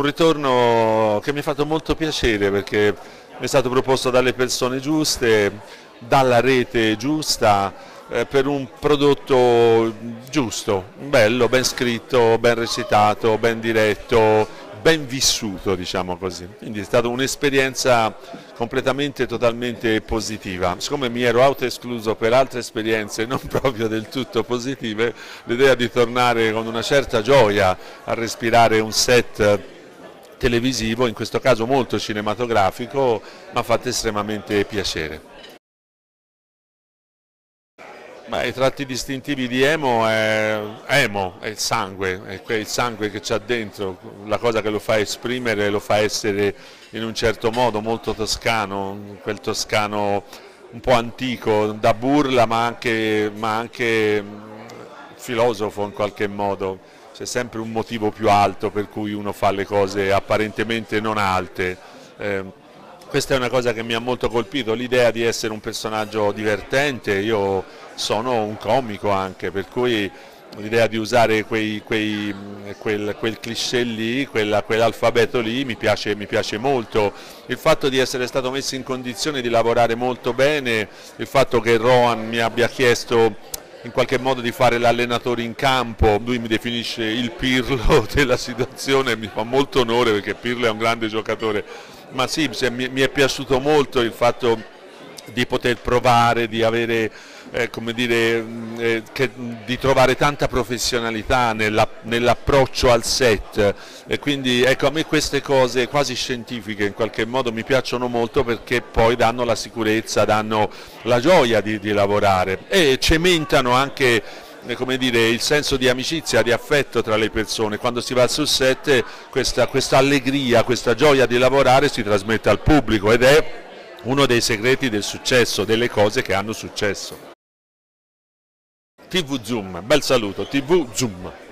ritorno che mi ha fatto molto piacere perché mi è stato proposto dalle persone giuste, dalla rete giusta, per un prodotto giusto, bello, ben scritto, ben recitato, ben diretto, ben vissuto, diciamo così. Quindi è stata un'esperienza completamente, totalmente positiva. Siccome mi ero autoescluso per altre esperienze non proprio del tutto positive, l'idea di tornare con una certa gioia a respirare un set televisivo, in questo caso molto cinematografico, mi ha fatto estremamente piacere. Ma i tratti distintivi di Emo, è il sangue che c'ha dentro, la cosa che lo fa esprimere, lo fa essere in un certo modo molto toscano, quel toscano un po' antico, da burla ma anche filosofo in qualche modo. C'è sempre un motivo più alto per cui uno fa le cose apparentemente non alte. Questa è una cosa che mi ha molto colpito, l'idea di essere un personaggio divertente. Io sono un comico anche, per cui l'idea di usare quel cliché lì, quell'alfabeto lì mi piace molto. Il fatto di essere stato messo in condizione di lavorare molto bene, il fatto che Rohan mi abbia chiesto in qualche modo di fare l'allenatore in campo, lui mi definisce il Pirlo della situazione, mi fa molto onore perché Pirlo è un grande giocatore, ma sì, mi è piaciuto molto il fatto di poter provare, di avere, come dire, di trovare tanta professionalità nell'approccio al set, e quindi ecco, a me queste cose quasi scientifiche in qualche modo mi piacciono molto perché poi danno la sicurezza, danno la gioia di lavorare e cementano anche, come dire, il senso di amicizia, di affetto tra le persone. Quando si va sul set questa allegria, questa gioia di lavorare si trasmette al pubblico ed è uno dei segreti del successo, delle cose che hanno successo. TV Zoom, bel saluto, TV Zoom.